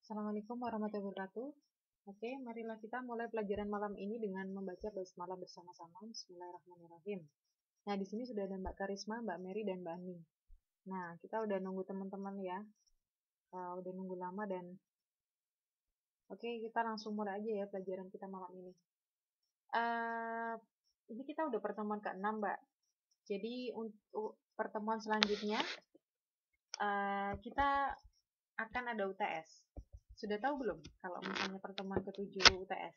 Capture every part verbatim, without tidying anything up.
Assalamualaikum warahmatullahi wabarakatuh. Oke, marilah kita mulai pelajaran malam ini dengan membaca basmalah bersama-sama. Bismillahirrahmanirrahim. Nah, di sini sudah ada Mbak Karisma, Mbak Mary, dan Mbak Aning. Nah, kita udah nunggu teman-teman ya. Uh, udah nunggu lama dan oke, kita langsung mulai aja ya pelajaran kita malam ini. Uh, ini kita udah pertemuan keenam, Mbak. Jadi untuk pertemuan selanjutnya uh, kita akan ada U T S. Sudah tahu belum kalau misalnya pertemuan ketujuh U T S?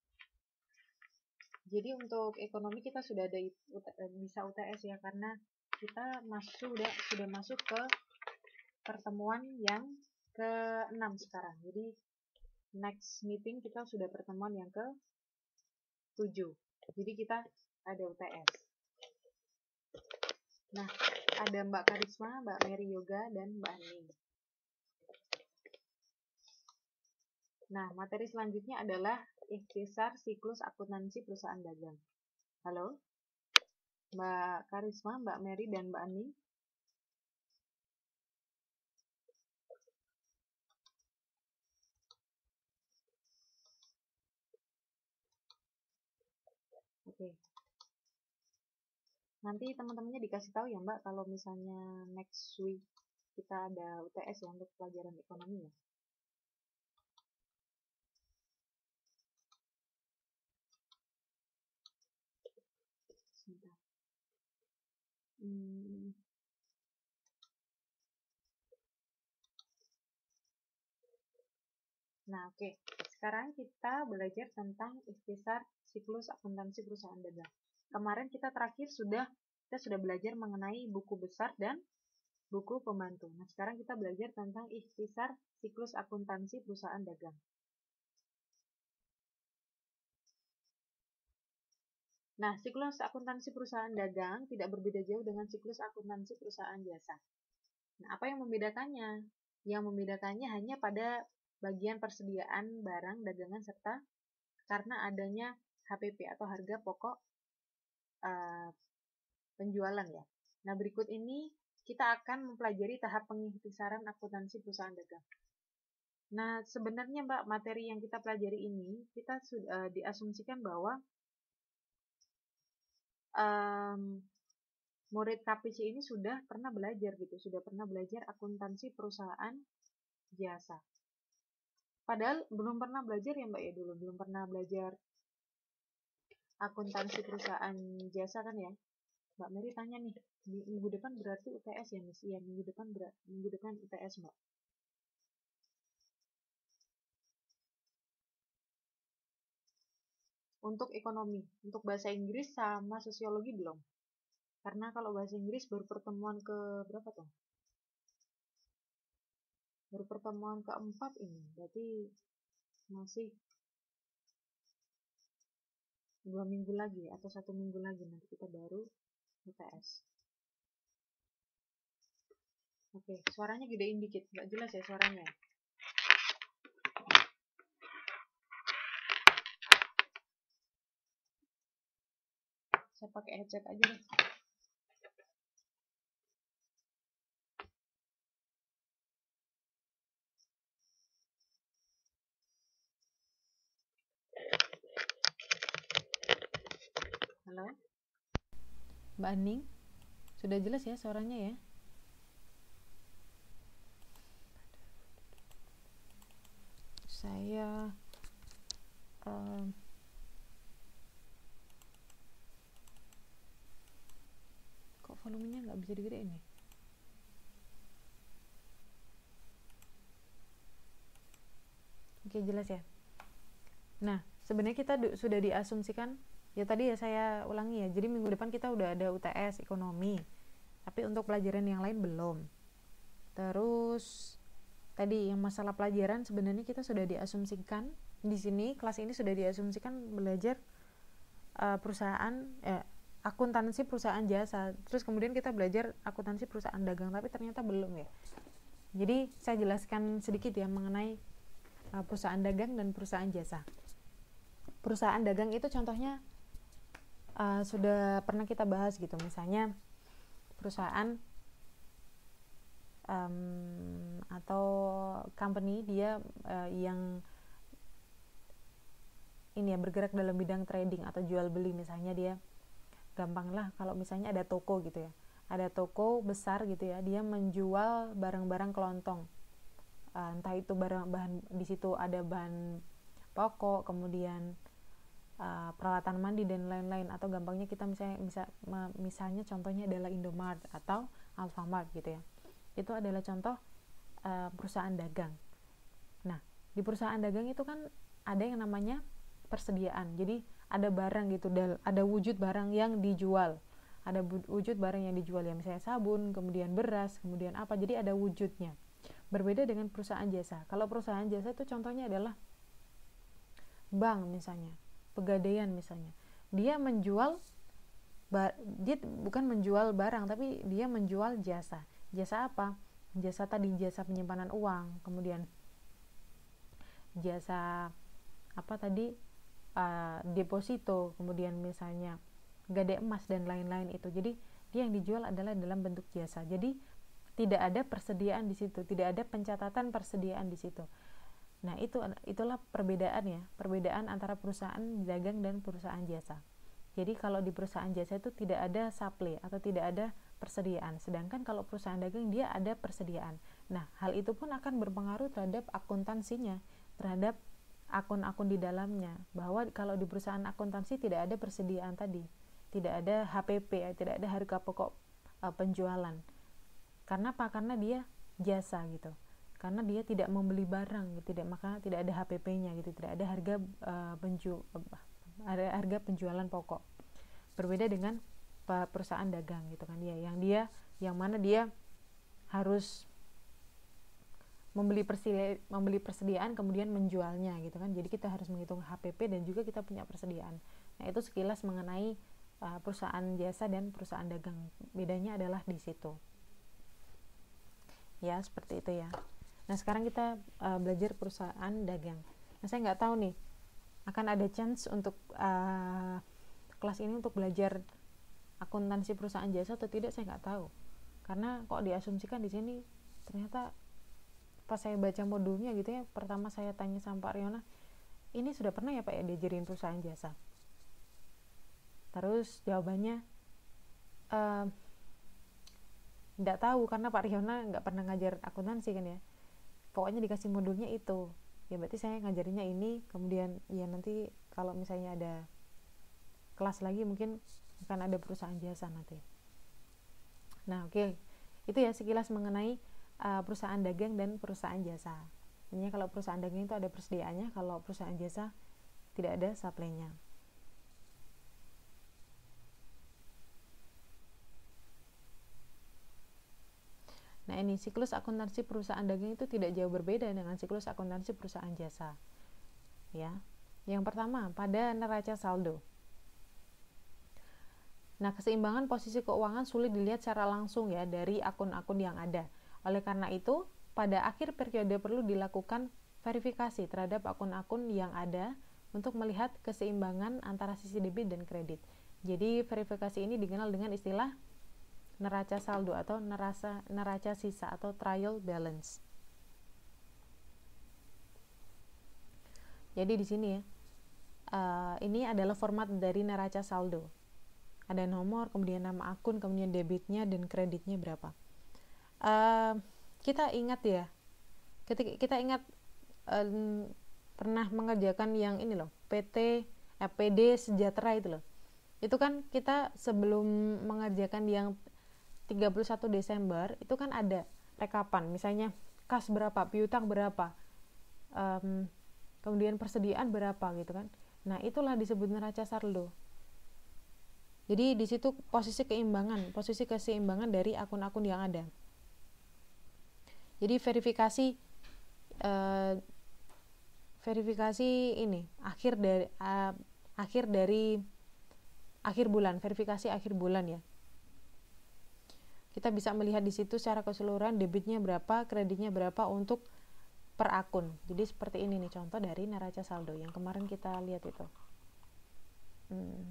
Jadi untuk ekonomi kita sudah ada bisa U T S ya, karena kita masuk sudah sudah masuk ke pertemuan yang keenam sekarang. Jadi next meeting kita sudah pertemuan yang ke tujuh. Jadi kita ada U T S. Nah, ada Mbak Karisma, Mbak Mary Yoga, dan Mbak Aning. Nah, materi selanjutnya adalah ikhtisar siklus akuntansi perusahaan dagang. Halo, Mbak Karisma, Mbak Mary, dan Mbak Aning. Oke. Nanti teman-temannya dikasih tahu ya Mbak, kalau misalnya next week kita ada U T S ya untuk pelajaran ekonomi ya. Sebentar. Hmm. Nah, oke. Okay. Sekarang kita belajar tentang ikhtisar siklus akuntansi perusahaan dagang. Kemarin kita terakhir sudah kita sudah belajar mengenai buku besar dan buku pembantu. Nah, sekarang kita belajar tentang ikhtisar siklus akuntansi perusahaan dagang. Nah, siklus akuntansi perusahaan dagang tidak berbeda jauh dengan siklus akuntansi perusahaan jasa. Nah, apa yang membedakannya? Yang membedakannya hanya pada bagian persediaan barang dagangan serta karena adanya H P P atau harga pokok uh, penjualan ya. Nah, berikut ini kita akan mempelajari tahap pengikhtisaran akuntansi perusahaan dagang. Nah, sebenarnya Mbak, materi yang kita pelajari ini kita sudah uh, diasumsikan bahwa um, murid K P C ini sudah pernah belajar gitu, sudah pernah belajar akuntansi perusahaan jasa. Padahal belum pernah belajar ya Mbak ya dulu, belum pernah belajar akuntansi perusahaan jasa kan ya. Mbak Mary tanya nih, minggu depan berarti U T S ya Miss? Iya, minggu depan berat, minggu depan U T S Mbak. Untuk ekonomi, untuk bahasa Inggris sama sosiologi belum. Karena kalau bahasa Inggris baru pertemuan ke berapa tuh? Baru pertemuan keempat ini, berarti masih dua minggu lagi atau satu minggu lagi nanti kita baru U T S. Oke, suaranya gedein dikit, nggak jelas ya suaranya. Saya pakai headset aja deh. Halo, Mbak Aning, sudah jelas ya suaranya ya? Saya um, kok volumenya nggak bisa digedein nih? Oke, jelas ya. Nah, sebenarnya kita sudah diasumsikan ya, tadi ya saya ulangi ya, jadi minggu depan kita udah ada U T S ekonomi, tapi untuk pelajaran yang lain belum. Terus tadi yang masalah pelajaran sebenarnya kita sudah diasumsikan di sini, kelas ini sudah diasumsikan belajar uh, perusahaan eh, akuntansi perusahaan jasa, terus kemudian kita belajar akuntansi perusahaan dagang, tapi ternyata belum ya. Jadi saya jelaskan sedikit ya mengenai uh, perusahaan dagang dan perusahaan jasa. Perusahaan dagang itu contohnya uh, sudah pernah kita bahas gitu, misalnya perusahaan um, atau company dia uh, yang ini ya bergerak dalam bidang trading atau jual beli, misalnya dia gampang lah kalau misalnya ada toko gitu ya, ada toko besar gitu ya, dia menjual barang-barang kelontong, uh, entah itu barang bahan di situ ada bahan pokok, kemudian uh, peralatan mandi dan lain-lain, atau gampangnya kita misalnya bisa misalnya contohnya adalah Indomart atau Alfamart gitu ya, itu adalah contoh uh, perusahaan dagang. Nah, di perusahaan dagang itu kan ada yang namanya persediaan, jadi ada barang gitu, ada wujud barang yang dijual, ada wujud barang yang dijual ya, misalnya sabun, kemudian beras, kemudian apa, jadi ada wujudnya. Berbeda dengan perusahaan jasa. Kalau perusahaan jasa itu contohnya adalah bank misalnya, pegadaian misalnya, dia menjual, dia bukan menjual barang tapi dia menjual jasa. Jasa apa? Jasa tadi, jasa penyimpanan uang, kemudian jasa apa tadi, uh, deposito, kemudian misalnya gade emas dan lain-lain itu. Jadi dia yang dijual adalah dalam bentuk jasa. Jadi tidak ada persediaan di situ, tidak ada pencatatan persediaan di situ. Nah, itu itulah perbedaannya, perbedaan antara perusahaan dagang dan perusahaan jasa. Jadi kalau di perusahaan jasa itu tidak ada supply atau tidak ada persediaan, sedangkan kalau perusahaan dagang dia ada persediaan. Nah, hal itu pun akan berpengaruh terhadap akuntansinya, terhadap akun-akun di dalamnya, bahwa kalau di perusahaan akuntansi tidak ada persediaan tadi, tidak ada H P P, tidak ada harga pokok uh, penjualan. Karena apa? Karena dia jasa gitu, karena dia tidak membeli barang gitu, tidak, maka tidak ada H P P-nya gitu, tidak ada harga uh, penju uh, ada harga penjualan pokok. Berbeda dengan perusahaan dagang gitu kan, dia yang dia yang mana dia harus membeli persediaan, membeli persediaan kemudian menjualnya gitu kan. Jadi kita harus menghitung H P P dan juga kita punya persediaan. Nah, itu sekilas mengenai uh, perusahaan jasa dan perusahaan dagang. Bedanya adalah di situ. Ya, seperti itu ya. Nah, sekarang kita uh, belajar perusahaan dagang. Nah, saya nggak tahu nih akan ada chance untuk uh, kelas ini untuk belajar akuntansi perusahaan jasa atau tidak, saya nggak tahu. Karena kok diasumsikan di sini ternyata pas saya baca modulnya gitu ya, pertama saya tanya sama Pak Riona, ini sudah pernah ya Pak ya diajarin perusahaan jasa? Terus jawabannya tidak uh, tahu, karena Pak Riona nggak pernah ngajar akuntansi kan ya, pokoknya dikasih modulnya itu ya, berarti saya ngajarinya ini, kemudian ya nanti kalau misalnya ada kelas lagi mungkin akan ada perusahaan jasa nanti. Nah, oke, okay. Itu ya sekilas mengenai Uh, perusahaan dagang dan perusahaan jasa. Sebenarnya kalau perusahaan dagang itu ada persediaannya, kalau perusahaan jasa tidak ada supply-nya. Nah, ini siklus akuntansi perusahaan dagang itu tidak jauh berbeda dengan siklus akuntansi perusahaan jasa. Ya. Yang pertama, pada neraca saldo. Nah, keseimbangan posisi keuangan sulit dilihat secara langsung ya dari akun-akun yang ada. Oleh karena itu, pada akhir periode perlu dilakukan verifikasi terhadap akun-akun yang ada untuk melihat keseimbangan antara sisi debit dan kredit. Jadi, verifikasi ini dikenal dengan istilah neraca saldo atau neraca, neraca sisa atau trial balance. Jadi di sini ya, uh, ini adalah format dari neraca saldo. Ada nomor, kemudian nama akun, kemudian debitnya dan kreditnya berapa. Uh, kita ingat ya, ketika kita ingat uh, pernah mengerjakan yang ini loh, P T, eh, P D Sejahtera itu loh. Itu kan kita sebelum mengerjakan yang tiga puluh satu Desember itu kan ada rekapan, misalnya kas berapa, piutang berapa, um, kemudian persediaan berapa gitu kan. Nah, itulah disebut neraca saldo. Jadi di situ posisi keimbangan, posisi keseimbangan dari akun-akun yang ada. Jadi verifikasi uh, verifikasi ini akhir dari uh, akhir dari akhir bulan, verifikasi akhir bulan ya. Kita bisa melihat di situ secara keseluruhan debitnya berapa, kreditnya berapa untuk per akun. Jadi seperti ini nih contoh dari neraca saldo yang kemarin kita lihat itu. Hmm.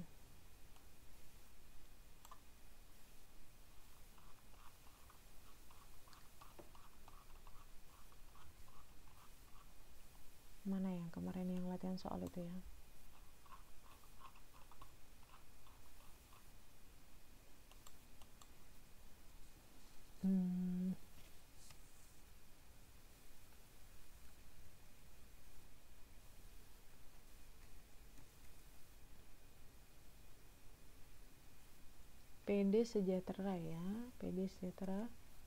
kemarin yang latihan soal itu ya. Hmm. P D sejahtera ya, P D sejahtera.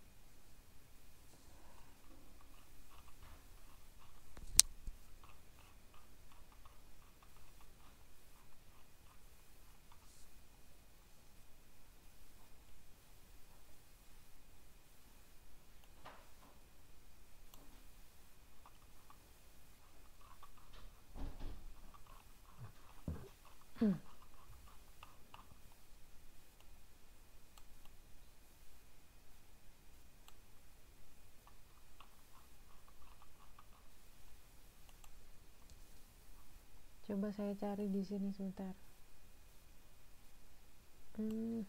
Hmm. Coba saya cari di sini sebentar. Hmm.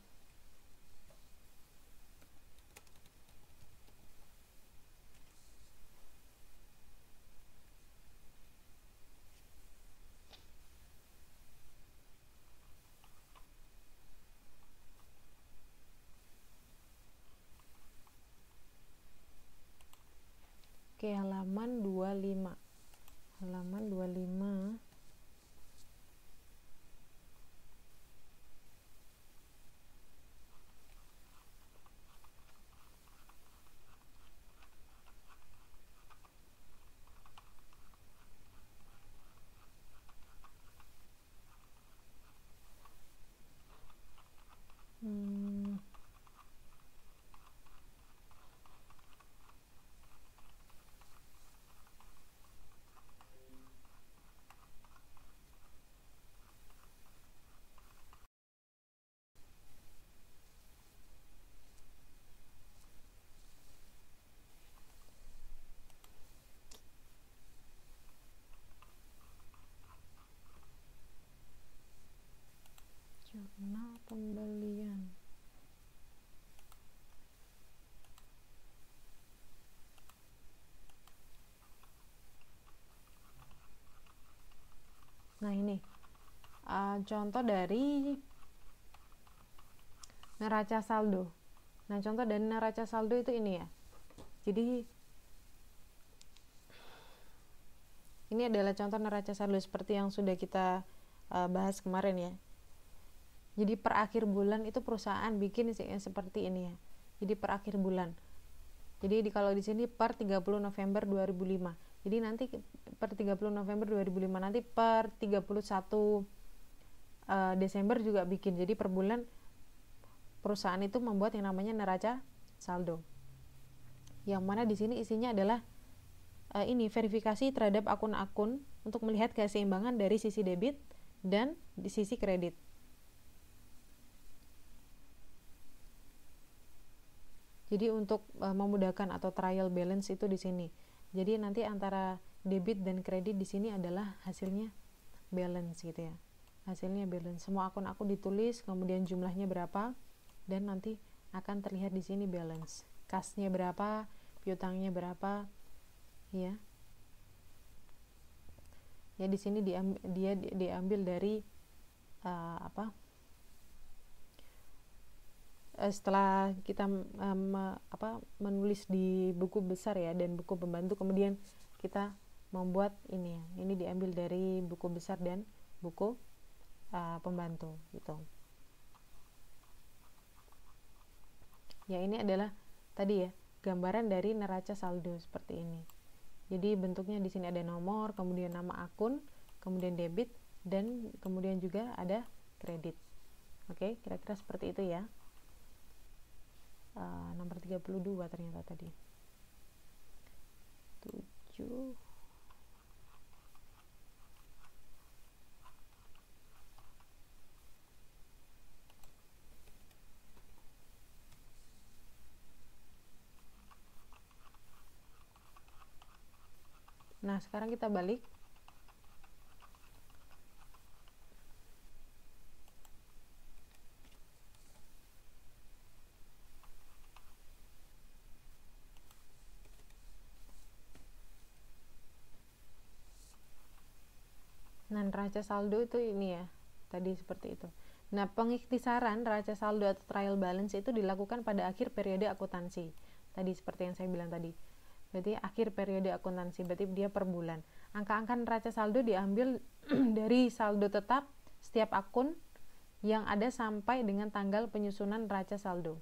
Oke, halaman dua puluh lima. Halaman dua puluh lima. Hmm. Jurnal pembelian. Nah ini uh, contoh dari neraca saldo. Nah contoh dari neraca saldo itu ini ya. Jadi ini adalah contoh neraca saldo seperti yang sudah kita uh, bahas kemarin ya. Jadi per akhir bulan itu perusahaan bikin yang seperti ini ya. Jadi per akhir bulan. Jadi di, kalau di sini per tiga puluh November dua ribu lima. Jadi nanti per tiga puluh November dua ribu lima, nanti per tiga puluh satu uh, Desember juga bikin. Jadi per bulan perusahaan itu membuat yang namanya neraca saldo. Yang mana di sini isinya adalah uh, ini verifikasi terhadap akun-akun untuk melihat keseimbangan dari sisi debit dan di sisi kredit. Jadi untuk uh, memudahkan atau trial balance itu di sini. Jadi nanti antara debit dan kredit di sini adalah hasilnya balance gitu ya. Hasilnya balance. Semua akun-akun ditulis, kemudian jumlahnya berapa, dan nanti akan terlihat di sini balance. Kasnya berapa, piutangnya berapa, ya. Ya di sini diambil, dia diambil dari uh, apa? Setelah kita um, apa menulis di buku besar ya dan buku pembantu, kemudian kita membuat ini ya, ini diambil dari buku besar dan buku uh, pembantu gitu ya. Ini adalah tadi ya gambaran dari neraca saldo seperti ini. Jadi bentuknya di sini ada nomor, kemudian nama akun, kemudian debit, dan kemudian juga ada kredit. Oke, kira-kira seperti itu ya. Uh, nomor tiga puluh dua ternyata tadi. tujuh. Nah, sekarang kita balik. neraca saldo itu ini ya, tadi seperti itu. Nah, pengikhtisaran neraca saldo atau trial balance itu dilakukan pada akhir periode akuntansi. Tadi seperti yang saya bilang tadi. Berarti akhir periode akuntansi, berarti dia per bulan. Angka-angka neraca saldo diambil dari saldo tetap setiap akun yang ada sampai dengan tanggal penyusunan neraca saldo.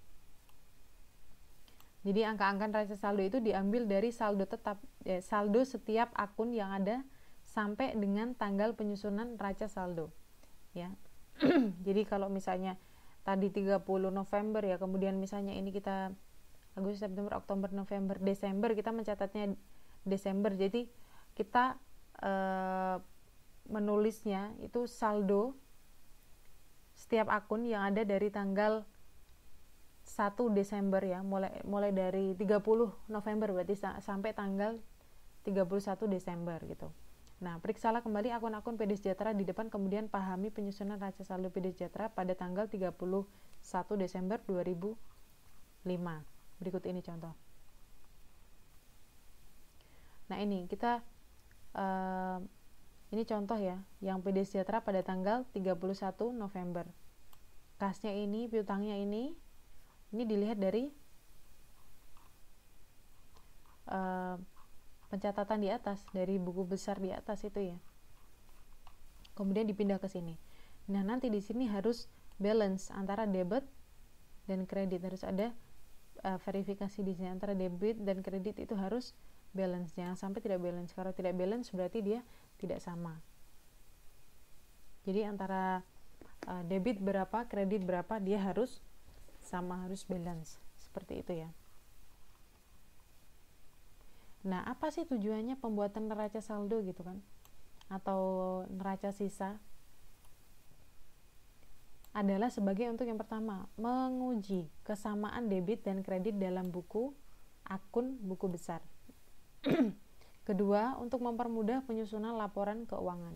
Jadi angka-angka neraca saldo itu diambil dari saldo tetap, eh, saldo setiap akun yang ada sampai dengan tanggal penyusunan neraca saldo. Ya. Jadi kalau misalnya tadi tiga puluh November ya, kemudian misalnya ini kita Agustus, September, Oktober, November, Desember, kita mencatatnya Desember. Jadi kita e, menulisnya itu saldo setiap akun yang ada dari tanggal satu Desember ya, mulai mulai dari tiga puluh November berarti sampai tanggal tiga puluh satu Desember gitu. Nah, periksalah kembali akun-akun P D Sejahtera di depan, kemudian pahami penyusunan neraca saldo P D Sejahtera pada tanggal tiga puluh satu Desember dua ribu lima. Berikut ini contoh. Nah, ini kita uh, ini contoh ya, yang P D Sejahtera pada tanggal tiga puluh satu November. Kasnya ini, piutangnya ini, ini dilihat dari uh, pencatatan di atas, dari buku besar di atas itu ya. Kemudian dipindah ke sini. Nah, nanti di sini harus balance antara debit dan kredit, harus ada uh, verifikasi di sini antara debit dan kredit itu harus balance. Jangan sampai tidak balance. Kalau tidak balance berarti dia tidak sama. Jadi antara uh, debit berapa, kredit berapa, dia harus sama, harus balance. Seperti itu ya. Nah, apa sih tujuannya pembuatan neraca saldo gitu kan? Atau neraca sisa? Adalah sebagai untuk yang pertama, menguji kesamaan debit dan kredit dalam buku akun buku besar. Kedua, untuk mempermudah penyusunan laporan keuangan.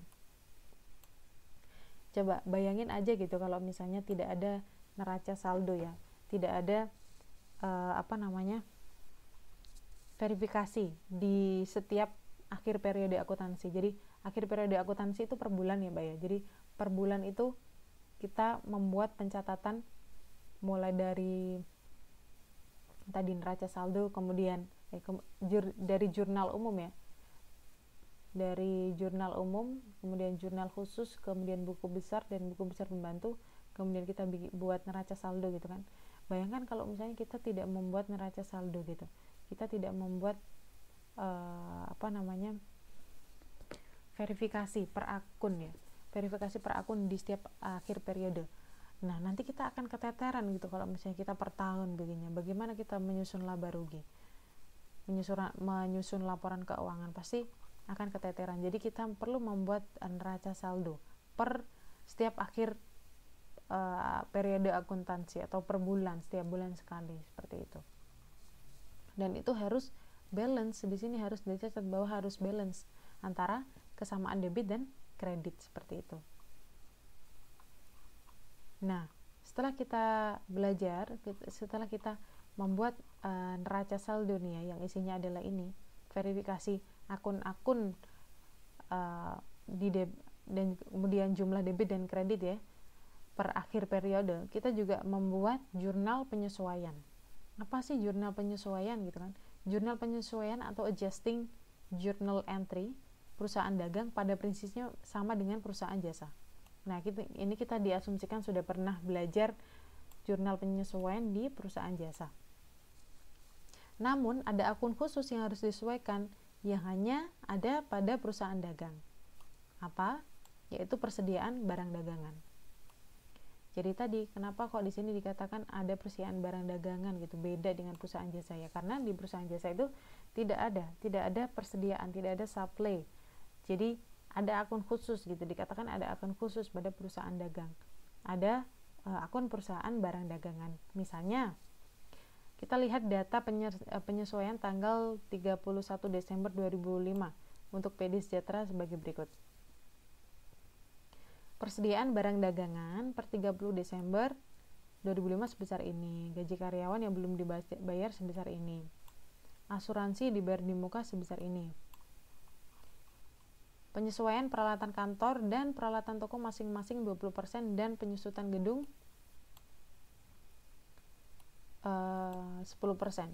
Coba bayangin aja gitu kalau misalnya tidak ada neraca saldo ya, tidak ada uh, apa namanya? verifikasi di setiap akhir periode akuntansi. Jadi akhir periode akuntansi itu per bulan ya Mbak ya. Jadi per bulan itu kita membuat pencatatan mulai dari tadi neraca saldo, kemudian eh, ke, jur, dari jurnal umum ya. Dari jurnal umum, kemudian jurnal khusus, kemudian buku besar dan buku besar pembantu, kemudian kita buat neraca saldo gitu kan. Bayangkan kalau misalnya kita tidak membuat neraca saldo gitu. Kita tidak membuat uh, apa namanya verifikasi per akun ya, verifikasi per akun di setiap akhir periode. Nah, nanti kita akan keteteran gitu kalau misalnya kita per tahun begini. Bagaimana kita menyusun laba rugi, menyusun menyusun laporan keuangan, pasti akan keteteran. Jadi kita perlu membuat neraca saldo per setiap akhir uh, periode akuntansi atau per bulan, setiap bulan sekali, seperti itu. Dan itu harus balance, di sini harus dicatat bahwa harus balance antara kesamaan debit dan kredit, seperti itu. Nah, setelah kita belajar, setelah kita membuat uh, neraca saldo nih ya, yang isinya adalah ini, verifikasi akun-akun uh, di deb dan kemudian jumlah debit dan kredit ya per akhir periode, kita juga membuat jurnal penyesuaian. Apa sih jurnal penyesuaian gitu kan? Jurnal penyesuaian atau adjusting journal entry perusahaan dagang pada prinsipnya sama dengan perusahaan jasa. Nah, kita, ini kita diasumsikan sudah pernah belajar jurnal penyesuaian di perusahaan jasa. Namun, ada akun khusus yang harus disesuaikan yang hanya ada pada perusahaan dagang. Apa? Yaitu persediaan barang dagangan. Jadi tadi, kenapa kok di sini dikatakan ada persediaan barang dagangan gitu, beda dengan perusahaan jasa ya? Karena di perusahaan jasa itu tidak ada, tidak ada persediaan, tidak ada supply. Jadi ada akun khusus gitu, dikatakan ada akun khusus pada perusahaan dagang. Ada uh, akun perusahaan barang dagangan. Misalnya, kita lihat data penyesuaian tanggal tiga puluh satu Desember dua ribu lima untuk P D Sejahtera sebagai berikut. Persediaan barang dagangan per tiga puluh Desember dua ribu lima sebesar ini. Gaji karyawan yang belum dibayar sebesar ini. Asuransi dibayar di muka sebesar ini. penyesuaian peralatan kantor dan peralatan toko masing-masing dua puluh persen dan penyusutan gedung uh, sepuluh persen.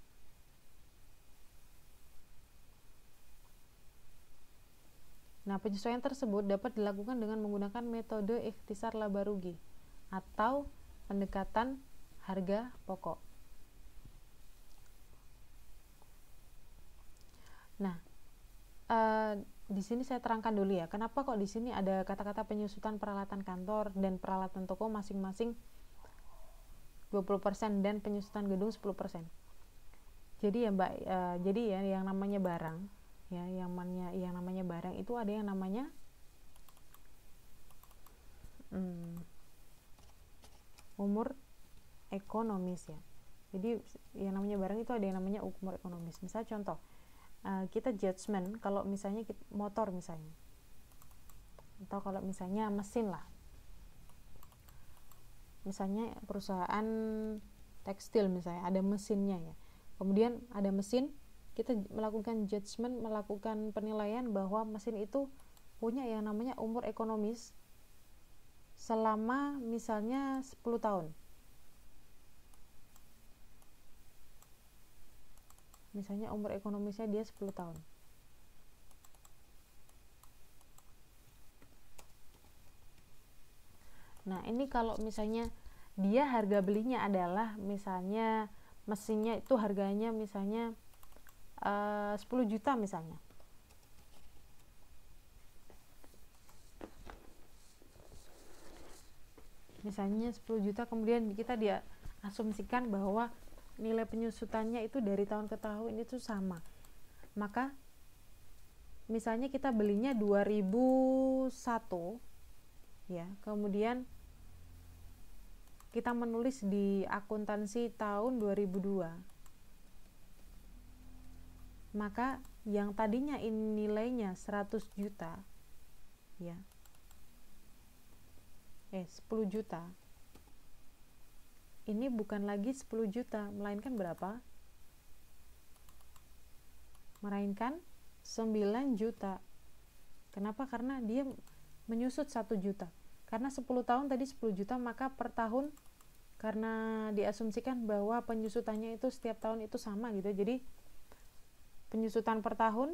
Nah, penyesuaian tersebut dapat dilakukan dengan menggunakan metode ikhtisar laba rugi atau pendekatan harga pokok. Nah, uh, di sini saya terangkan dulu ya, kenapa kok di sini ada kata-kata penyusutan peralatan kantor dan peralatan toko masing-masing dua puluh persen dan penyusutan gedung sepuluh persen. Jadi ya Mbak, uh, jadi ya yang namanya barang, ya yang namanya yang namanya barang itu ada yang namanya hmm, umur ekonomis ya. Jadi yang namanya barang itu ada yang namanya umur ekonomis. Misal contoh, uh, kita judgement kalau misalnya kita, motor misalnya, atau kalau misalnya mesin lah, misalnya perusahaan tekstil misalnya ada mesinnya ya, kemudian ada mesin, kita melakukan judgement, melakukan penilaian bahwa mesin itu punya yang namanya umur ekonomis selama misalnya sepuluh tahun. Misalnya umur ekonomisnya dia sepuluh tahun. Nah, ini kalau misalnya dia harga belinya adalah misalnya mesinnya itu harganya misalnya uh, sepuluh juta misalnya. Misalnya sepuluh juta, kemudian kita dia asumsikan bahwa nilai penyusutannya itu dari tahun ke tahun itu sama. Maka misalnya kita belinya dua ribu satu ya, kemudian kita menulis di akuntansi tahun dua ribu dua. Maka yang tadinya ini nilainya seratus juta ya. Eh sepuluh juta. Ini bukan lagi sepuluh juta, melainkan berapa? Melainkan sembilan juta. Kenapa? Karena dia menyusut satu juta. Karena sepuluh tahun tadi sepuluh juta, maka per tahun karena diasumsikan bahwa penyusutannya itu setiap tahun itu sama gitu. Jadi penyusutan per tahun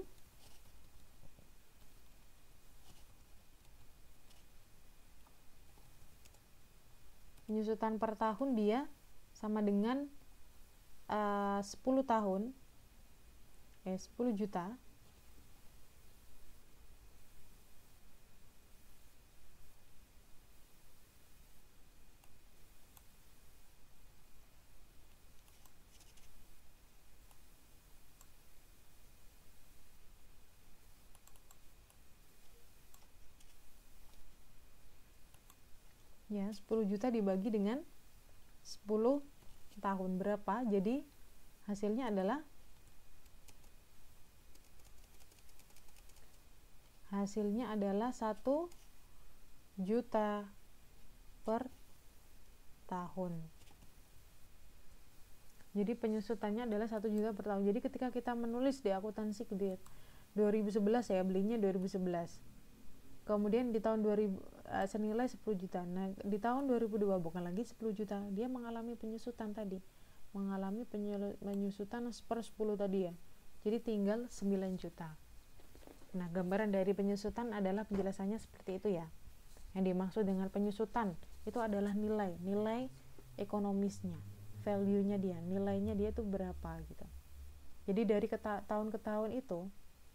penyusutan per tahun dia sama dengan uh, sepuluh tahun eh sepuluh juta ya, sepuluh juta dibagi dengan sepuluh tahun berapa? Jadi hasilnya adalah hasilnya adalah satu juta per tahun. Jadi penyusutannya adalah satu juta per tahun. Jadi ketika kita menulis di akuntansi di dua ribu sebelas ya, belinya dua ribu sebelas. Kemudian di tahun dua ribu uh, senilai sepuluh juta. Nah, di tahun dua ribu dua bukan lagi sepuluh juta, dia mengalami penyusutan tadi. Mengalami penyusutan per sepuluh tadi ya. Jadi tinggal sembilan juta. Nah, gambaran dari penyusutan adalah penjelasannya seperti itu ya. Yang dimaksud dengan penyusutan itu adalah nilai, nilai ekonomisnya, value-nya dia, nilainya dia itu berapa gitu. Jadi dari ke tahun ke tahun itu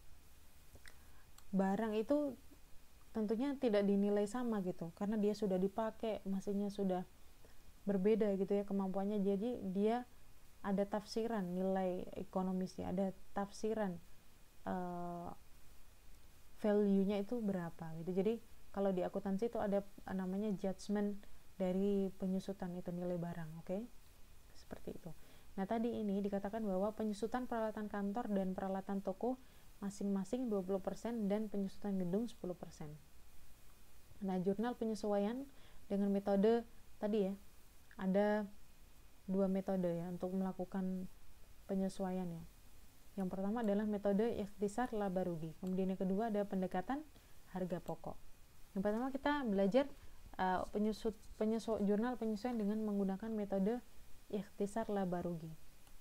barang itu tentunya tidak dinilai sama gitu, karena dia sudah dipakai, mesinnya sudah berbeda gitu ya kemampuannya. Jadi dia ada tafsiran nilai ekonomisnya, ada tafsiran uh, value-nya itu berapa gitu. Jadi kalau di akuntansi itu ada namanya judgement dari penyusutan itu nilai barang, oke? Okay? Seperti itu. Nah, tadi ini dikatakan bahwa penyusutan peralatan kantor dan peralatan toko masing-masing dua puluh persen dan penyusutan gedung sepuluh persen. Nah, jurnal penyesuaian dengan metode tadi ya, ada dua metode ya untuk melakukan penyesuaian ya. Yang pertama adalah metode ikhtisar laba rugi. Kemudian yang kedua ada pendekatan harga pokok. Yang pertama kita belajar uh, penyusut, penyesu, jurnal penyesuaian dengan menggunakan metode ikhtisar laba rugi.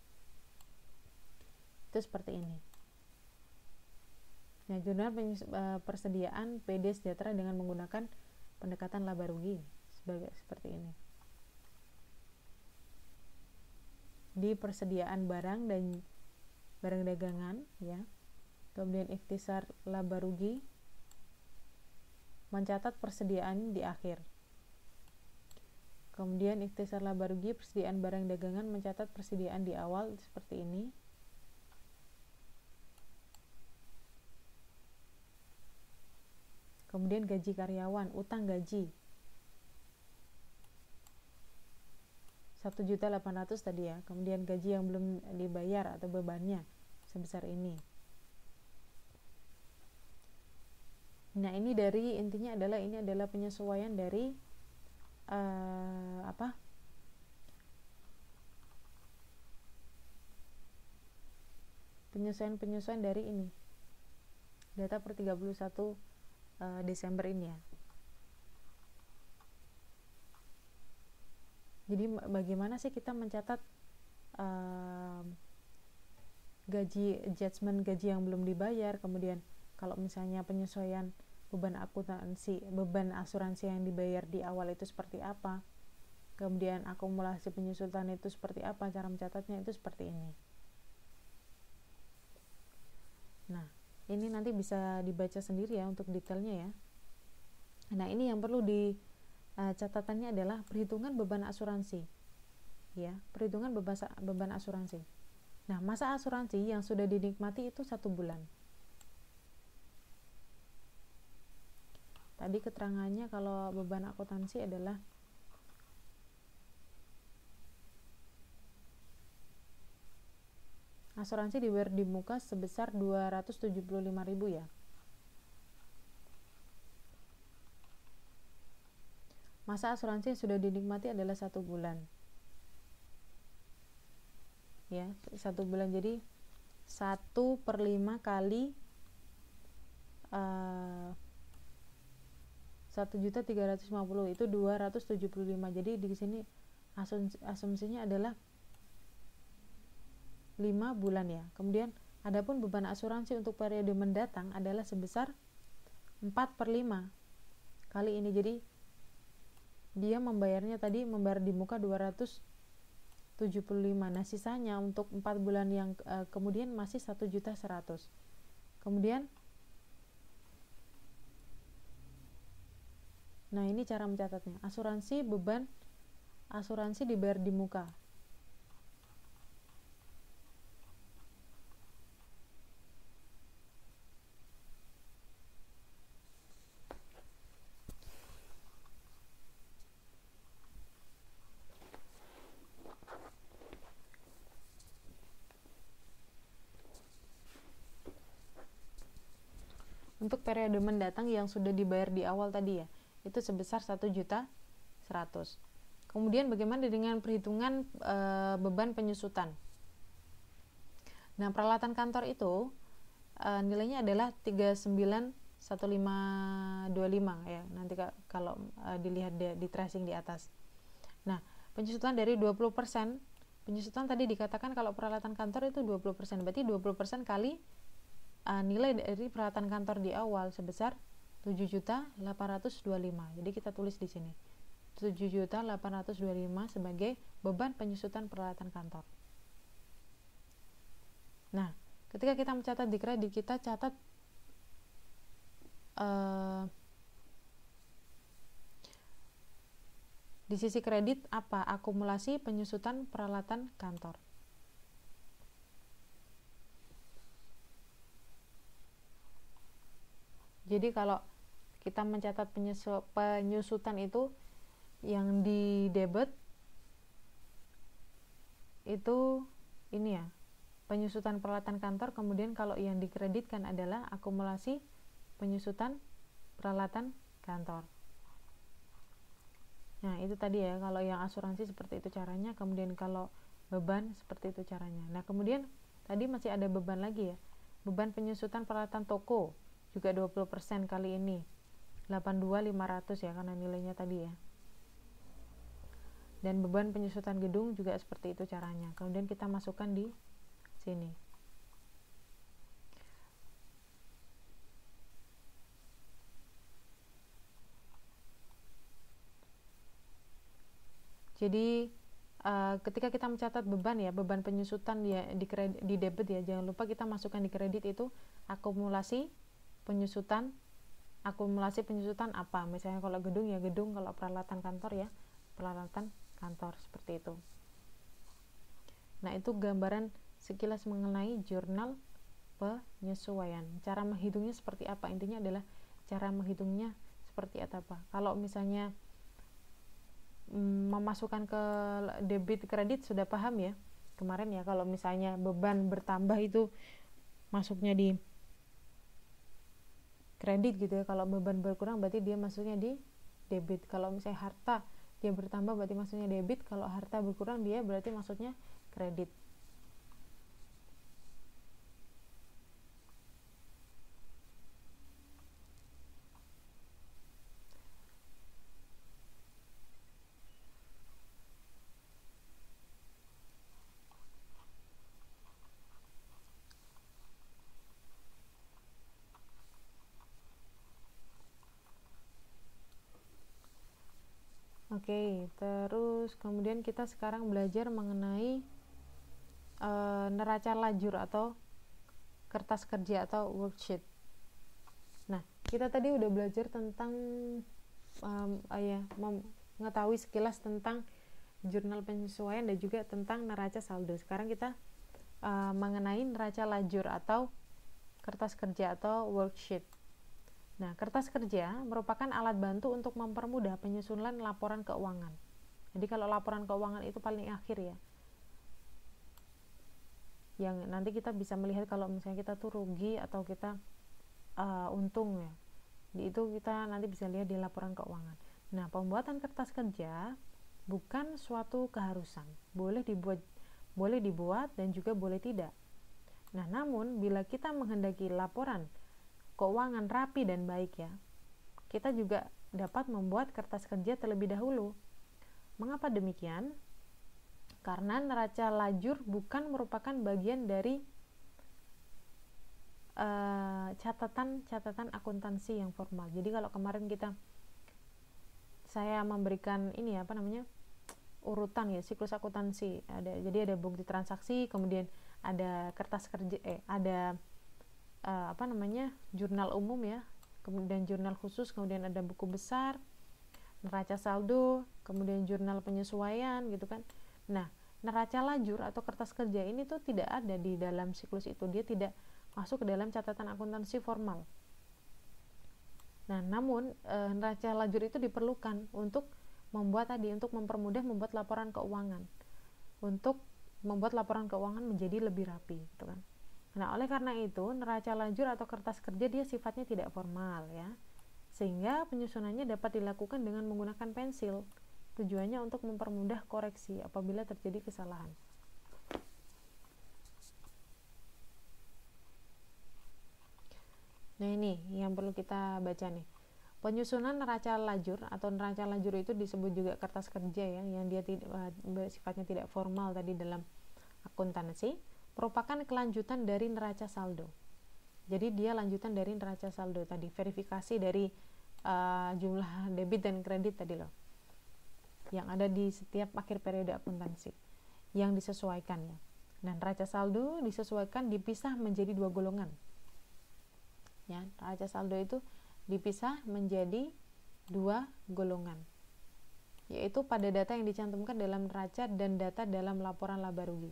Itu seperti ini. Nah, jurnal penyus, uh, persediaan P D Sejahtera dengan menggunakan pendekatan laba rugi sebagai seperti ini. Di persediaan barang dan barang dagangan, ya. Kemudian ikhtisar laba rugi mencatat persediaan di akhir. Kemudian ikhtisar laba rugi persediaan barang dagangan mencatat persediaan di awal seperti ini. Kemudian gaji karyawan, utang gaji satu juta delapan ratus ribu tadi ya. Kemudian gaji yang belum dibayar atau bebannya sebesar ini. Nah, ini dari intinya adalah ini adalah penyesuaian dari uh, apa? Penyesuaian-penyesuaian dari ini. Data per tiga puluh satu uh, Desember ini ya. Jadi bagaimana sih kita mencatat uh, gaji adjustment gaji yang belum dibayar, kemudian kalau misalnya penyesuaian beban akuntansi, beban asuransi yang dibayar di awal itu seperti apa, kemudian akumulasi penyusutan itu seperti apa, cara mencatatnya itu seperti ini. Nah, ini nanti bisa dibaca sendiri ya untuk detailnya ya. Nah, ini yang perlu di Uh, catatannya adalah perhitungan beban asuransi, ya, perhitungan beban, beban asuransi. Nah, masa asuransi yang sudah dinikmati itu satu bulan. Tadi keterangannya kalau beban akuntansi adalah asuransi dibayar di muka sebesar dua ratus tujuh puluh lima ribu ya. Masa asuransi yang sudah dinikmati adalah satu bulan. Ya, satu bulan, jadi satu per lima kali satu juta tiga ratus lima puluh itu dua ratus tujuh puluh lima. Jadi di sini asumsi, asumsinya adalah lima bulan ya. Kemudian adapun beban asuransi untuk periode mendatang adalah sebesar empat per lima kali ini. Jadi dia membayarnya tadi membayar di muka dua ratus tujuh puluh lima. Nah, sisanya untuk empat bulan yang uh, kemudian masih satu juta seratus. Kemudian nah, ini cara mencatatnya. Asuransi beban asuransi dibayar di muka. Untuk periode mendatang yang sudah dibayar di awal tadi ya, itu sebesar satu juta seratus. Kemudian bagaimana dengan perhitungan e, beban penyusutan? Nah, peralatan kantor itu e, nilainya adalah tiga puluh sembilan ribu lima ratus dua puluh lima ya. Nanti kalau e, dilihat di, di tracing di atas. Nah, penyusutan dari dua puluh persen. Penyusutan tadi dikatakan kalau peralatan kantor itu dua puluh persen. Berarti dua puluh persen kali Uh, nilai dari peralatan kantor di awal sebesar tujuh juta delapan ratus dua puluh lima. Jadi kita tulis di sini tujuh juta delapan ratus dua puluh lima sebagai beban penyusutan peralatan kantor. Nah, ketika kita mencatat di kredit, kita catat uh, di sisi kredit apa? Akumulasi penyusutan peralatan kantor. Jadi kalau kita mencatat penyesu, penyusutan itu yang di debit itu ini ya, penyusutan peralatan kantor. Kemudian kalau yang dikreditkan adalah akumulasi penyusutan peralatan kantor. Nah, itu tadi ya, kalau yang asuransi seperti itu caranya. Kemudian kalau beban seperti itu caranya. Nah, kemudian tadi masih ada beban lagi ya. Beban penyusutan peralatan toko juga dua puluh persen kali ini. delapan puluh dua ribu lima ratus ya karena nilainya tadi ya. Dan beban penyusutan gedung juga seperti itu caranya. Kemudian kita masukkan di sini. Jadi uh, ketika kita mencatat beban ya, beban penyusutan ya di kredit, di debit ya, jangan lupa kita masukkan di kredit itu akumulasi penyusutan, akumulasi penyusutan apa? Misalnya kalau gedung ya gedung, kalau peralatan kantor ya peralatan kantor, seperti itu. Nah, itu gambaran sekilas mengenai jurnal penyesuaian. Cara menghitungnya seperti apa? Intinya adalah cara menghitungnya seperti apa. Kalau misalnya memasukkan ke debit kredit sudah paham ya kemarin ya, kalau misalnya beban bertambah itu masuknya di kredit gitu ya, kalau beban berkurang berarti dia masuknya di debit. Kalau misalnya harta dia bertambah berarti masuknya debit, kalau harta berkurang dia berarti masuknya kredit. Oke, okay, terus kemudian kita sekarang belajar mengenai e, neraca lajur atau kertas kerja atau worksheet. Nah, kita tadi udah belajar tentang um, ya, mengetahui sekilas tentang jurnal penyesuaian dan juga tentang neraca saldo. Sekarang kita uh, mengenai neraca lajur atau kertas kerja atau worksheet. Nah, kertas kerja merupakan alat bantu untuk mempermudah penyusunan laporan keuangan. Jadi kalau laporan keuangan itu paling akhir ya, yang nanti kita bisa melihat kalau misalnya kita tuh rugi atau kita uh, untung ya, di itu kita nanti bisa lihat di laporan keuangan. Nah, pembuatan kertas kerja bukan suatu keharusan, boleh dibuat boleh dibuat dan juga boleh tidak. Nah, namun bila kita menghendaki laporan keuangan rapi dan baik ya, kita juga dapat membuat kertas kerja terlebih dahulu. Mengapa demikian? Karena neraca lajur bukan merupakan bagian dari uh, catatan-catatan akuntansi yang formal. Jadi kalau kemarin kita saya memberikan ini apa namanya urutan ya siklus akuntansi, ada jadi ada bukti transaksi, kemudian ada kertas kerja, eh ada Uh, apa namanya jurnal umum ya, kemudian jurnal khusus, kemudian ada buku besar, neraca saldo, kemudian jurnal penyesuaian gitu kan. Nah, neraca lajur atau kertas kerja ini tuh tidak ada di dalam siklus itu, dia tidak masuk ke dalam catatan akuntansi formal. Nah, namun e, neraca lajur itu diperlukan untuk membuat tadi, untuk mempermudah membuat laporan keuangan, untuk membuat laporan keuangan menjadi lebih rapi gitu kan. Nah, oleh karena itu, neraca lajur atau kertas kerja dia sifatnya tidak formal ya. Sehingga penyusunannya dapat dilakukan dengan menggunakan pensil. Tujuannya untuk mempermudah koreksi apabila terjadi kesalahan. Nah, ini yang perlu kita baca nih. Penyusunan neraca lajur atau neraca lajur itu disebut juga kertas kerja ya, yang dia tidak sifatnya tidak formal tadi dalam akuntansi, merupakan kelanjutan dari neraca saldo. Jadi dia lanjutan dari neraca saldo tadi, verifikasi dari uh, jumlah debit dan kredit tadi loh, yang ada di setiap akhir periode akuntansi, yang disesuaikan ya. Nah, neraca saldo disesuaikan dipisah menjadi dua golongan. Ya, neraca saldo itu dipisah menjadi dua golongan, yaitu pada data yang dicantumkan dalam neraca dan data dalam laporan laba rugi.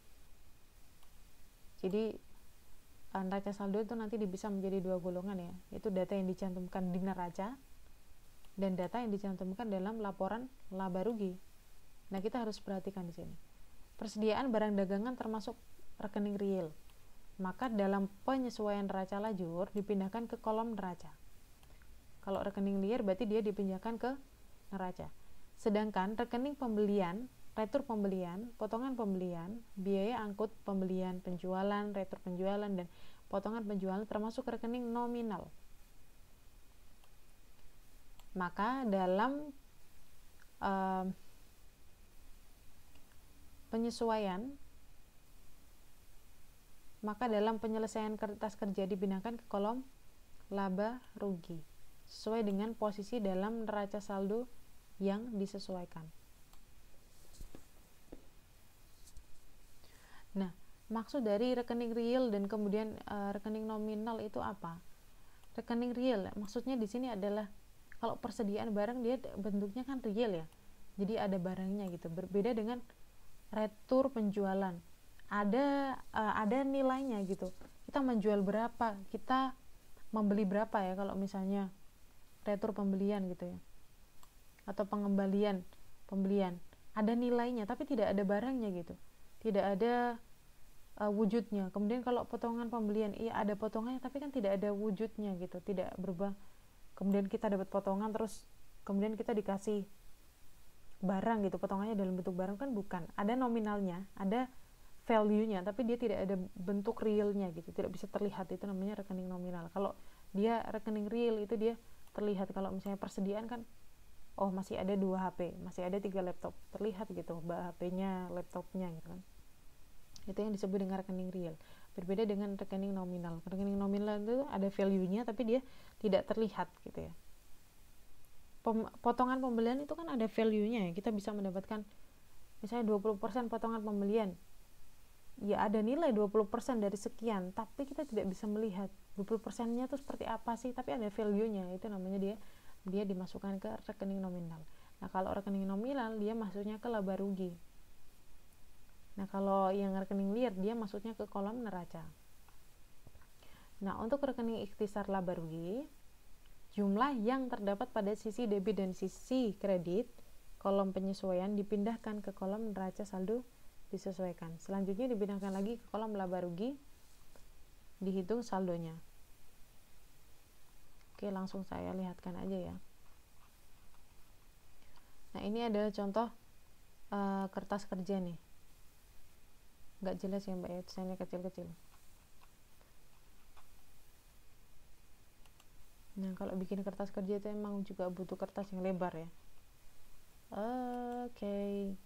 Jadi neraca saldo itu nanti dipisah menjadi dua golongan ya, yaitu data yang dicantumkan di neraca dan data yang dicantumkan dalam laporan laba rugi. Nah, kita harus perhatikan di sini. Persediaan barang dagangan termasuk rekening real. Maka dalam penyesuaian neraca lajur dipindahkan ke kolom neraca. Kalau rekening liar berarti dia dipindahkan ke neraca. Sedangkan rekening pembelian retur pembelian, potongan pembelian, biaya angkut pembelian, penjualan, retur penjualan, dan potongan penjualan termasuk rekening nominal. Maka dalam uh, penyesuaian, maka dalam penyelesaian kertas kerja dipindahkan ke kolom laba rugi sesuai dengan posisi dalam neraca saldo yang disesuaikan. Nah, maksud dari rekening real dan kemudian uh, rekening nominal itu apa? Rekening real maksudnya di sini adalah kalau persediaan barang dia bentuknya kan real ya. Jadi ada barangnya gitu. Berbeda dengan retur penjualan. Ada uh, ada nilainya gitu. Kita menjual berapa, kita membeli berapa ya kalau misalnya retur pembelian gitu ya. Atau pengembalian pembelian. Ada nilainya tapi tidak ada barangnya gitu. Tidak ada uh, wujudnya. Kemudian kalau potongan pembelian, iya ada potongannya tapi kan tidak ada wujudnya gitu, tidak berubah. Kemudian kita dapat potongan terus kemudian kita dikasih barang gitu, potongannya dalam bentuk barang kan bukan. Ada nominalnya, ada value-nya, tapi dia tidak ada bentuk realnya gitu, tidak bisa terlihat. Itu namanya rekening nominal. Kalau dia rekening real itu dia terlihat. Kalau misalnya persediaan kan, oh masih ada dua H P, masih ada tiga laptop, terlihat gitu, H P-nya, laptopnya gitu kan. Itu yang disebut dengan rekening real. Berbeda dengan rekening nominal. Rekening nominal itu ada value-nya tapi dia tidak terlihat gitu ya. Pem, potongan pembelian itu kan ada value-nya ya. Kita bisa mendapatkan misalnya dua puluh persen potongan pembelian. Ya ada nilai dua puluh persen dari sekian, tapi kita tidak bisa melihat dua puluh persen-nya itu seperti apa sih, tapi ada value-nya. Itu namanya dia dia dimasukkan ke rekening nominal. Nah, kalau rekening nominal dia masuknya ke laba rugi. Nah, kalau yang rekening liar dia masuknya ke kolom neraca. Nah, untuk rekening ikhtisar laba rugi, jumlah yang terdapat pada sisi debit dan sisi kredit, kolom penyesuaian dipindahkan ke kolom neraca saldo disesuaikan. Selanjutnya dipindahkan lagi ke kolom laba rugi, dihitung saldonya. Oke, langsung saya lihatkan aja ya. Nah, ini adalah contoh uh, kertas kerja nih. Nggak jelas ya mbak ya, tulisannya kecil-kecil. Nah, kalau bikin kertas kerja itu emang juga butuh kertas yang lebar ya. Oke okay.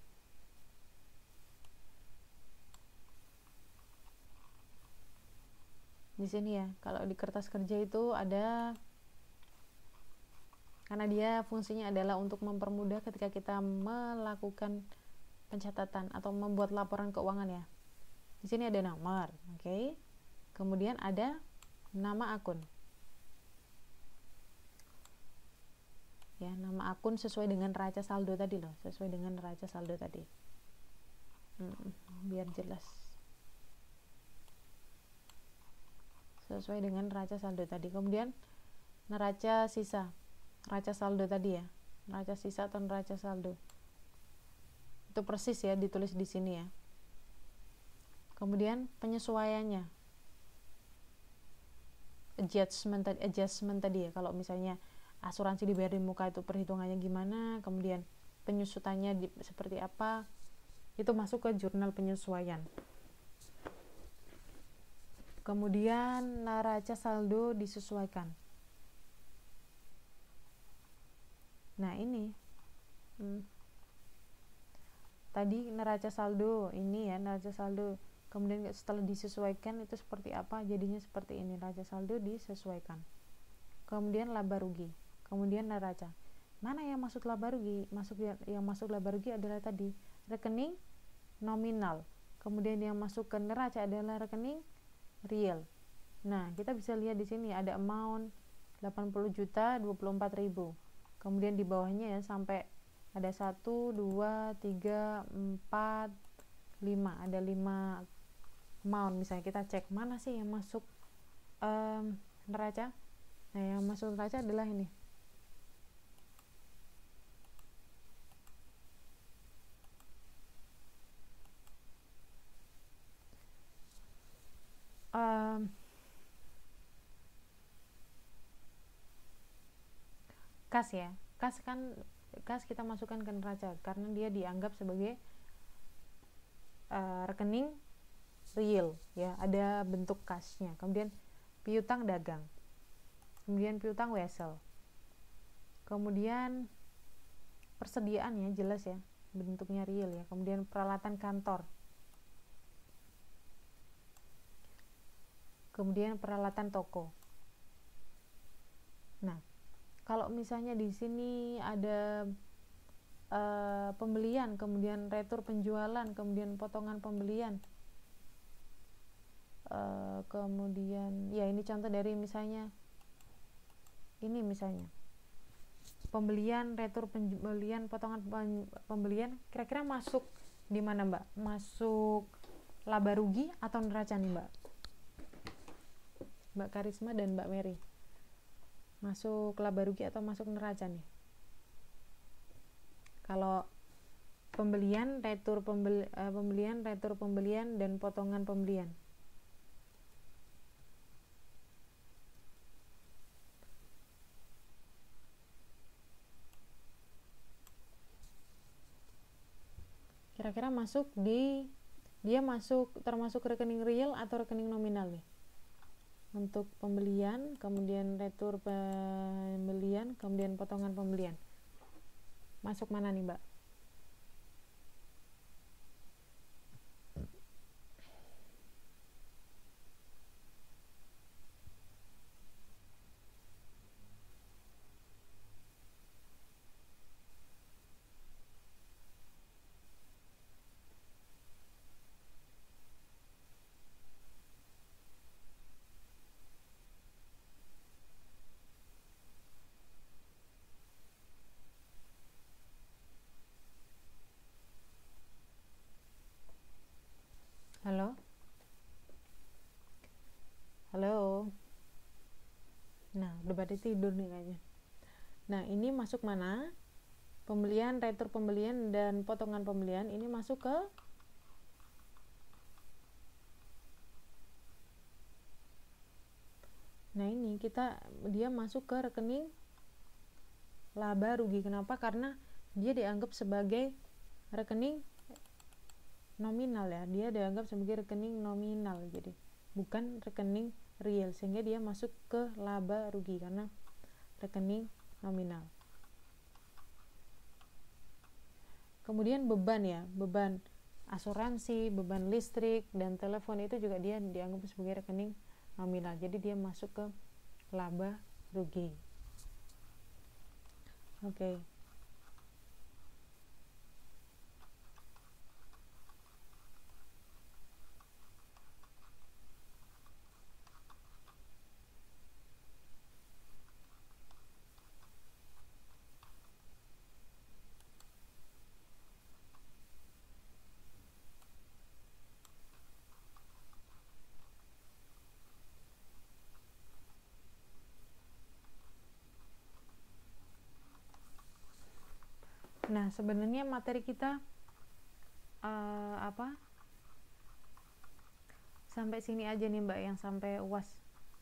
Di sini ya, kalau di kertas kerja itu ada, karena dia fungsinya adalah untuk mempermudah ketika kita melakukan pencatatan atau membuat laporan keuangan ya. Di sini ada nomor, oke. Okay. Kemudian ada nama akun. Ya, nama akun sesuai dengan neraca saldo tadi loh, sesuai dengan neraca saldo tadi. Hmm, biar jelas. Sesuai dengan neraca saldo tadi. Kemudian neraca sisa, neraca saldo tadi ya, neraca sisa atau neraca saldo. Itu persis ya ditulis di sini ya. Kemudian penyesuaiannya, adjustment tadi, adjustment tadi ya. Kalau misalnya asuransi dibayar di muka itu perhitungannya gimana, kemudian penyusutannya di, seperti apa, itu masuk ke jurnal penyesuaian. Kemudian neraca saldo disesuaikan. Nah ini. Hmm. Tadi neraca saldo ini ya, neraca saldo, kemudian setelah disesuaikan itu seperti apa, jadinya seperti ini, neraca saldo disesuaikan. Kemudian laba rugi, kemudian neraca. Mana yang masuk laba rugi? Masuk yang, yang masuk laba rugi adalah tadi rekening nominal. Kemudian yang masuk ke neraca adalah rekening real. Nah, kita bisa lihat di sini ada amount delapan puluh juta dua puluh empat ribu. Kemudian di bawahnya ya sampai ada satu, dua, tiga, empat, lima. Ada lima amount. Misalnya kita cek mana sih yang masuk um, neraca. Nah, yang masuk neraca adalah ini. Um, kas ya. Kas kan kas kita masukkan ke neraca karena dia dianggap sebagai uh, rekening real ya, ada bentuk kasnya. Kemudian piutang dagang, kemudian piutang wesel, kemudian persediaan ya jelas ya, bentuknya real ya, kemudian peralatan kantor, kemudian peralatan toko. Nah, kalau misalnya di sini ada uh, pembelian, kemudian retur penjualan, kemudian potongan pembelian, uh, kemudian ya ini contoh dari misalnya ini misalnya pembelian, retur pembelian, potongan pembelian, kira-kira masuk di mana Mbak? Masuk laba rugi atau neraca nih Mbak? Mbak Karisma dan Mbak Mary, masuk laba rugi atau masuk neraca nih? Kalau pembelian, retur pembeli, uh, pembelian, retur pembelian dan potongan pembelian. Kira-kira masuk di, dia masuk termasuk rekening real atau rekening nominal nih? Untuk pembelian, kemudian retur pembelian, kemudian potongan pembelian, masuk mana nih Mbak? Halo? Halo? Nah, udah pada tidur nih kayaknya. Nah, ini masuk mana? Pembelian, retur pembelian, dan potongan pembelian ini masuk ke nah ini kita dia masuk ke rekening laba rugi. Kenapa? Karena dia dianggap sebagai rekening nominal ya, dia dianggap sebagai rekening nominal, jadi bukan rekening real, sehingga dia masuk ke laba rugi karena rekening nominal. Kemudian beban ya, beban asuransi, beban listrik dan telepon itu juga dia dianggap sebagai rekening nominal, jadi dia masuk ke laba rugi. Oke. Okay. Nah, sebenarnya materi kita uh, apa? Sampai sini aja nih Mbak, yang sampai U A S.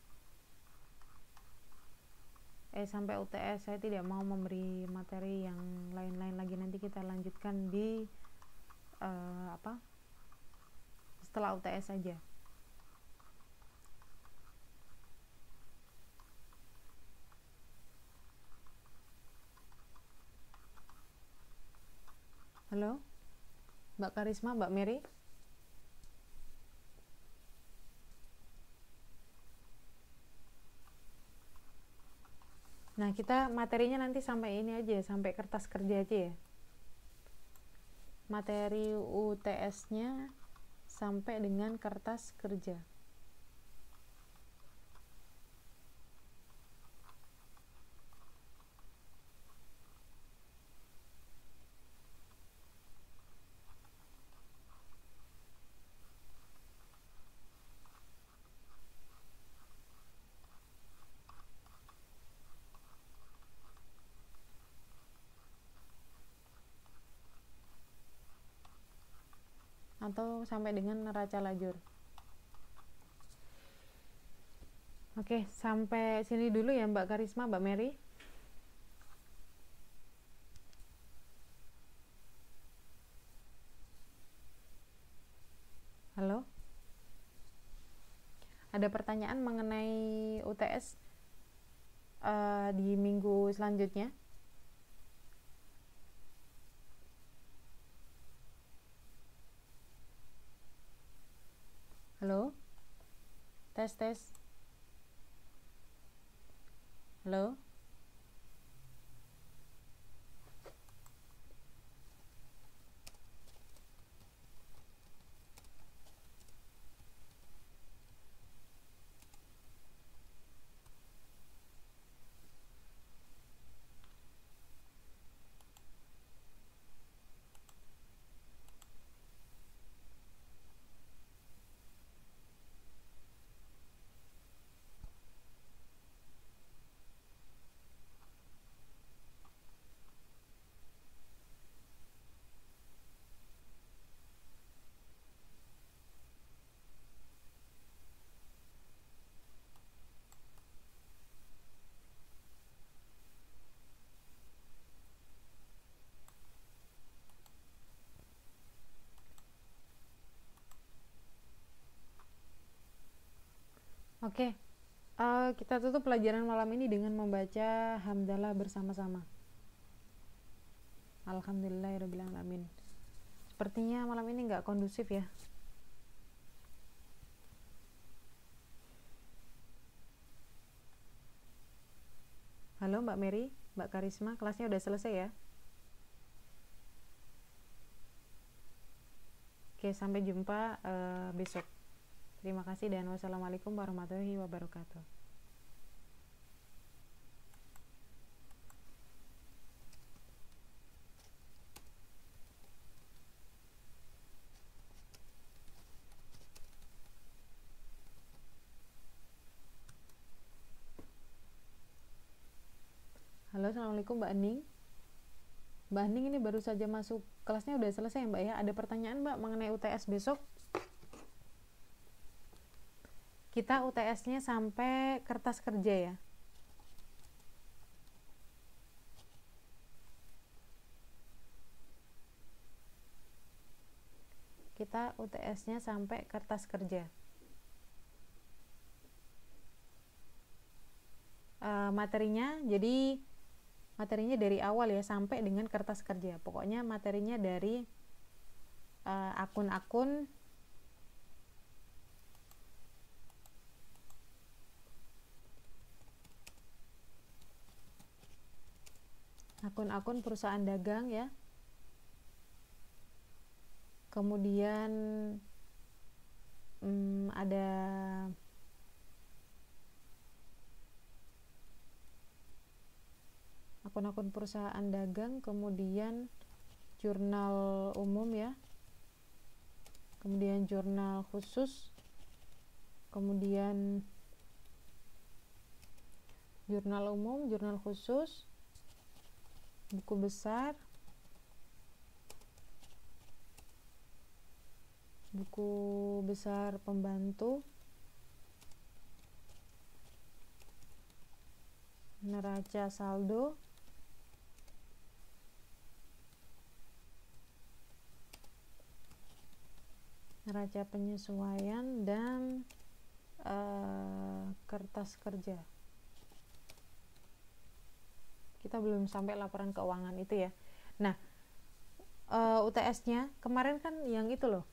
Eh sampai U T S. Saya tidak mau memberi materi yang lain-lain lagi. Nanti kita lanjutkan di uh, apa? Setelah U T S saja. Halo? Mbak Karisma, Mbak Mary? Nah, kita materinya nanti sampai ini aja, sampai kertas kerja aja ya. Materi U T S-nya sampai dengan kertas kerja. Atau sampai dengan neraca lajur. Oke, sampai sini dulu ya Mbak Karisma, Mbak Mary. Halo? Ada pertanyaan mengenai U T S uh, di minggu selanjutnya? Halo? Tes tes. Halo? Oke, uh, kita tutup pelajaran malam ini dengan membaca hamdalah bersama-sama. Alhamdulillahirrahmanirrahim. Sepertinya malam ini nggak kondusif ya. Halo Mbak Mary, Mbak Karisma, kelasnya udah selesai ya? Oke, sampai jumpa uh, besok. Terima kasih dan wassalamualaikum warahmatullahi wabarakatuh. Halo, assalamualaikum Mbak Aning. Mbak Aning ini baru saja masuk, kelasnya udah selesai ya Mbak ya? Ada pertanyaan Mbak mengenai U T S besok? Kita U T S-nya sampai kertas kerja ya. Kita U T S-nya sampai kertas kerja. Uh, materinya, jadi materinya dari awal ya sampai dengan kertas kerja. Pokoknya materinya dari uh, akun-akun akun-akun perusahaan dagang ya, kemudian hmm, ada akun-akun perusahaan dagang, kemudian jurnal umum ya, kemudian jurnal khusus, kemudian jurnal umum, jurnal khusus, buku besar, buku besar pembantu, neraca saldo, neraca penyesuaian, dan uh, kertas kerja. Kita belum sampai laporan keuangan itu ya. Nah, uh, U T S-nya kemarin kan yang itu loh,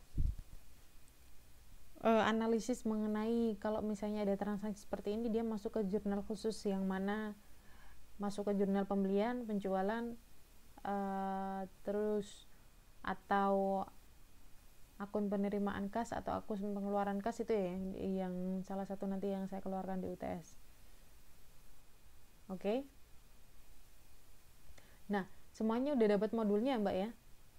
uh, analisis mengenai kalau misalnya ada transaksi seperti ini, dia masuk ke jurnal khusus yang mana, masuk ke jurnal pembelian, penjualan, uh, terus atau akun penerimaan kas atau akun pengeluaran kas, itu ya yang, yang salah satu nanti yang saya keluarkan di U T S. Oke. Okay? Nah, semuanya udah dapat modulnya Mbak ya?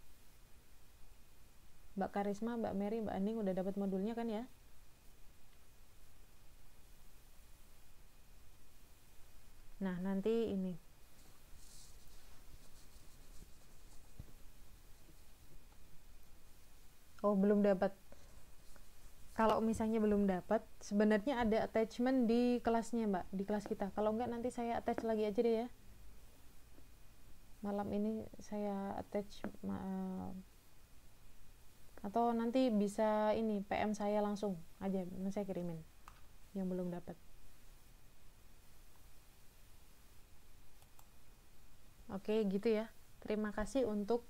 Mbak Karisma, Mbak Mary, Mbak Aning udah dapat modulnya kan ya? Nah, nanti ini oh belum dapat. Kalau misalnya belum dapat, sebenarnya ada attachment di kelasnya Mbak, di kelas kita. Kalau enggak nanti saya attach lagi aja deh ya. Malam ini saya attach uh, atau nanti bisa ini P M saya langsung aja, nanti saya kirimin yang belum dapat. Oke, gitu ya. Terima kasih untuk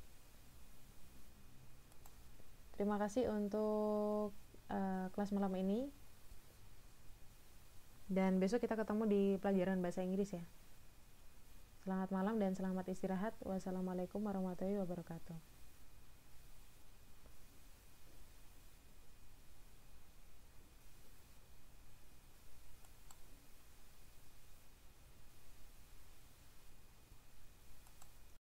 terima kasih untuk uh, kelas malam ini. Dan besok kita ketemu di pelajaran bahasa Inggris ya. Selamat malam dan selamat istirahat. Wassalamualaikum warahmatullahi wabarakatuh.